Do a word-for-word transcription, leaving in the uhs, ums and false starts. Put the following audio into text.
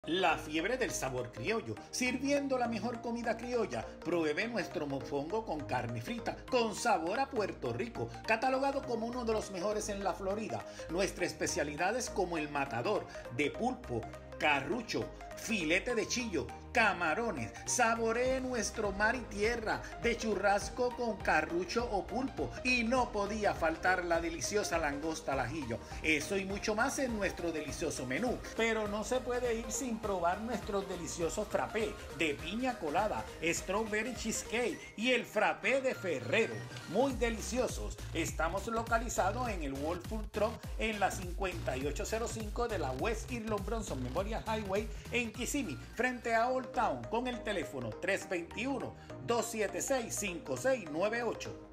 La fiebre del sabor criollo, sirviendo la mejor comida criolla. Pruebe nuestro mofongo con carne frita, con sabor a Puerto Rico, catalogado como uno de los mejores en la Florida. Nuestras especialidades como el matador de pulpo, carrucho, filete de chillo, camarones. Saboree nuestro mar y tierra de churrasco con carrucho o pulpo. Y no podía faltar la deliciosa langosta al ajillo. Eso y mucho más en nuestro delicioso menú. Pero no se puede ir sin probar nuestros deliciosos frappé de piña colada, strawberry cheesecake y el frappé de Ferrero. Muy deliciosos. Estamos localizados en el World Food Truck en la cincuenta y ocho cero cinco de la West Irlond Bronson Memorial Highway en Kissimmee, frente a Old Town, con el teléfono tres dos uno, dos siete seis, cinco seis nueve ocho.